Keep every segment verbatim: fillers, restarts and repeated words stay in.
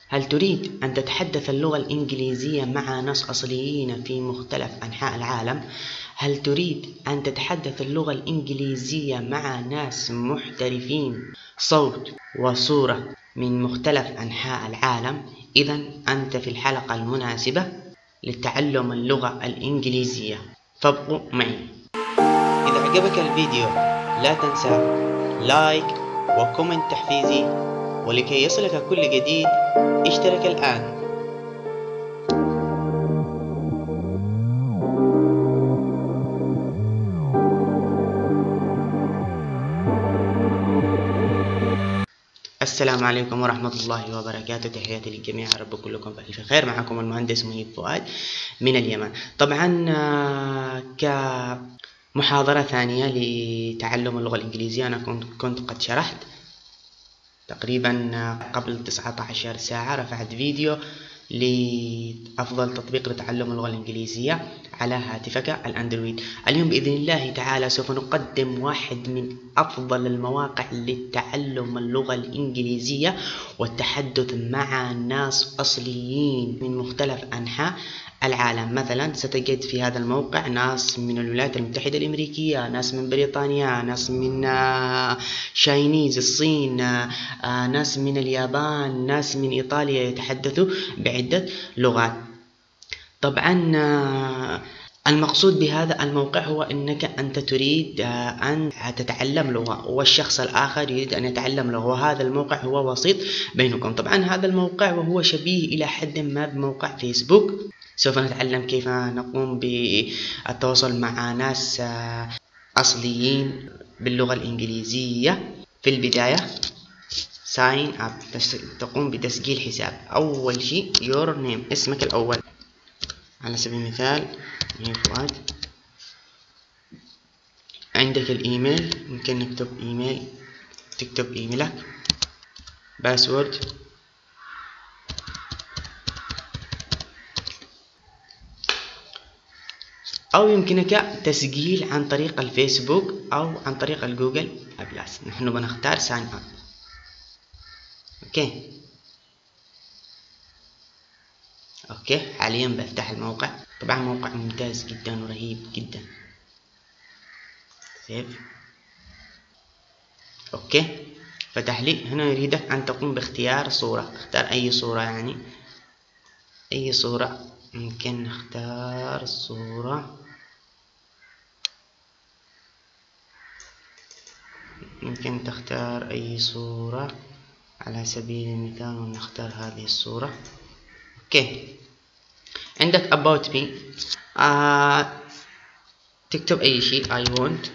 هل تريد أن تتحدث اللغة الإنجليزية مع ناس أصليين في مختلف أنحاء العالم؟ هل تريد أن تتحدث اللغة الإنجليزية مع ناس محترفين صوت وصورة من مختلف أنحاء العالم؟ إذن أنت في الحلقة المناسبة لتعلم اللغة الإنجليزية، فابقوا معي. إذا عجبك الفيديو لا تنسى لايك وكومنت تحفيزي، ولكي يصلك كل جديد اشترك الآن. السلام عليكم ورحمة الله وبركاته، تحياتي للجميع، رب كلكم بألف خير. معكم المهندس مهيب فؤاد من اليمن. طبعا كمحاضرة ثانية لتعلم اللغة الإنجليزية، أنا كنت كنت قد شرحت تقريبا قبل تسعة عشر ساعة، رفعت فيديو لأفضل تطبيق لتعلم اللغة الإنجليزية على هاتفك الأندرويد. اليوم بإذن الله تعالى سوف نقدم واحد من أفضل المواقع لتعلم اللغة الإنجليزية والتحدث مع ناس أصليين من مختلف أنحاء العالم. مثلا ستجد في هذا الموقع ناس من الولايات المتحدة الأمريكية، ناس من بريطانيا، ناس من شاينيز الصين، ناس من اليابان، ناس من إيطاليا يتحدثوا بعدة لغات. طبعا المقصود بهذا الموقع هو أنك أنت تريد أن تتعلم لغة والشخص الآخر يريد أن يتعلم لغة، وهذا الموقع هو وسيط بينكم. طبعا هذا الموقع وهو شبيه إلى حد ما بموقع فيسبوك. سوف نتعلم كيف نقوم بالتواصل مع ناس أصليين باللغة الإنجليزية. في البداية sign up، تقوم بتسجيل حساب. أول شيء your name، اسمك الأول. على سبيل المثال فؤاد. عندك الإيميل، ممكن نكتب إيميل، تكتب إيميلك. باسورد، أو يمكنك تسجيل عن طريق الفيسبوك أو عن طريق الجوجل بلس. نحن بنختار sign up. أوكي أوكي حاليا بفتح الموقع. طبعا موقع ممتاز جدا ورهيب جدا. سيف. أوكي فتح لي. هنا يريدك أن تقوم باختيار صورة، اختار أي صورة، يعني أي صورة. ممكن نختار صورة، ممكن تختار أي صورة على سبيل المثال، ونختار هذه الصورة. أوكي عندك about me، آه تكتب أي شيء. I want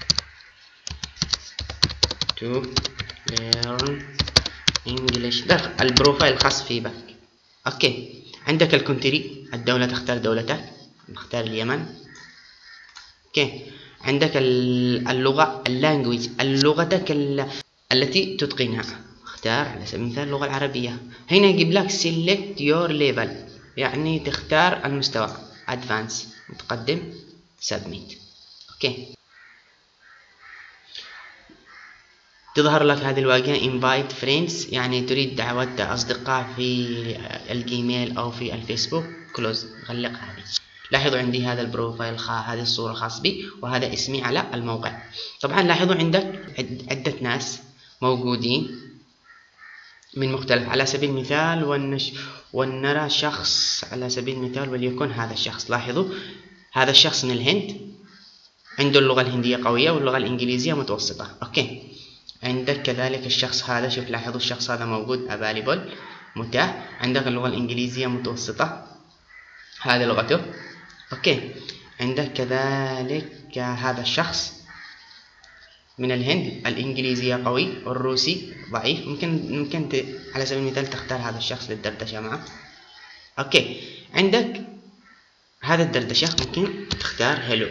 to learn English، ده البروفايل الخاص في بك. أوكي عندك الكونتري، الدولة، تختار دولتك، نختار اليمن. أوكي عندك اللغة، اللانجويج، لغتك التي تتقنها، اختار على سبيل المثال اللغة العربية. هنا يجيب لك select your level، يعني تختار المستوى advance، متقدم، submit. اوكي تظهر لك هذه الواجهة invite friends، يعني تريد دعوة أصدقاء في الجيميل أو في الفيسبوك. close، غلق هذه. لاحظوا عندي هذا البروفايل، هذه الصورة الخاص بي، وهذا اسمي على الموقع. طبعا لاحظوا عندك عدة ناس موجودين من مختلف. على سبيل المثال ونش... ونرى شخص على سبيل المثال، وليكن هذا الشخص. لاحظوا هذا الشخص من الهند، عنده اللغة الهندية قوية واللغة الإنجليزية متوسطة. أوكي عندك كذلك الشخص هذا، شوف لاحظوا الشخص هذا موجود available، متاح. عندك اللغة الإنجليزية متوسطة، هذه لغته. أوكي عندك كذلك هذا الشخص من الهند، الإنجليزية قوي والروسي ضعيف. ممكن ممكن ت... على سبيل المثال تختار هذا الشخص للدردشة معه. أوكي عندك هذا الدردشة، ممكن تختار هلو،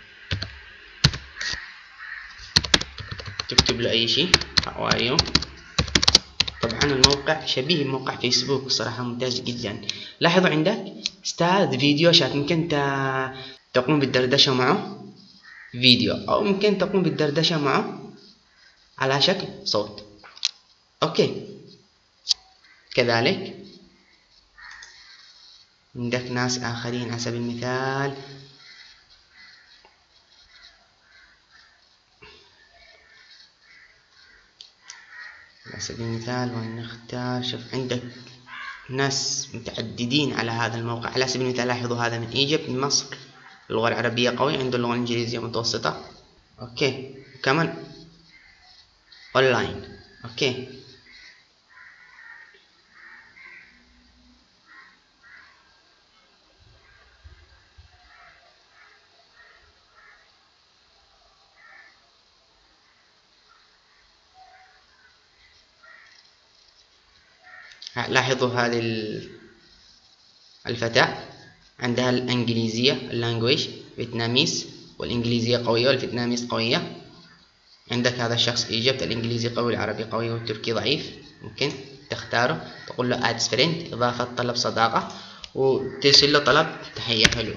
تكتب له أي شيء how are you. طبعا الموقع شبيه بموقع فيسبوك، صراحة ممتاز جدا. لاحظوا عندك ستارت فيديو شات، ممكن ت... تقوم بالدردشة معه فيديو، أو ممكن تقوم بالدردشة معه على شكل صوت. أوكي كذلك عندك ناس آخرين على سبيل المثال على سبيل المثال ونختار. شوف عندك ناس متعددين على هذا الموقع. على سبيل المثال لاحظوا هذا من ايجيبت، من مصر، اللغة العربية قوية، عنده اللغة الإنجليزية متوسطة. اوكي كمان اونلاين. اوكي لاحظوا هذه الفتاة عندها الإنجليزية اللانجويج فيتناميس، والإنجليزية قوية والفيتناميس قوية. عندك هذا الشخص إيجيبت، الإنجليزي قوي والعربي قوي والتركي ضعيف. ممكن تختاره، تقول له ادز فريند، إضافة طلب صداقة، وترسل له طلب تحية حلو.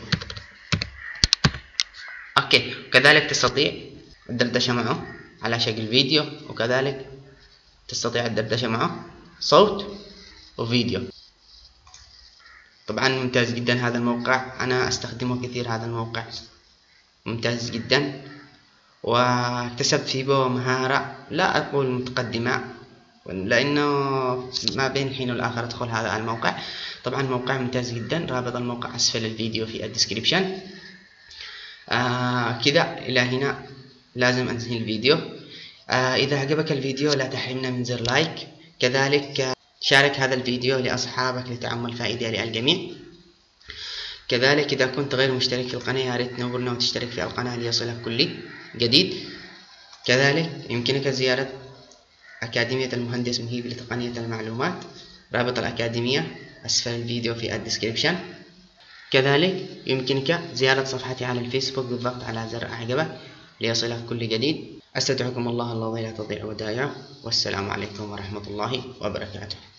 أوكي كذلك تستطيع الدردشة معه على شكل فيديو، وكذلك تستطيع الدردشة معه صوت وفيديو. طبعا ممتاز جدا هذا الموقع، أنا أستخدمه كثير. هذا الموقع ممتاز جدا، واكتسبت فيه مهارة لا أقول متقدمة، لأنه ما بين الحين والآخر أدخل هذا الموقع. طبعا موقع ممتاز جدا، رابط الموقع أسفل الفيديو في الديسكريبشن. آه كذا إلى هنا لازم أنهي الفيديو. آه إذا عجبك الفيديو لا تحرمنا من زر لايك، كذلك شارك هذا الفيديو لأصحابك لتعم فائدة للجميع. كذلك إذا كنت غير مشترك في القناة يا ريت تنورنا وتشترك في القناة ليصلك كل جديد. كذلك يمكنك زيارة أكاديمية المهندس مهيب لتقنية المعلومات، رابط الأكاديمية أسفل الفيديو في الديسكريبشن. كذلك يمكنك زيارة صفحتي على الفيسبوك بالضغط على زر أعجبك ليصلك كل جديد. أستودعكم الله الذي لا تضيع ودائعه، والسلام عليكم ورحمة الله وبركاته.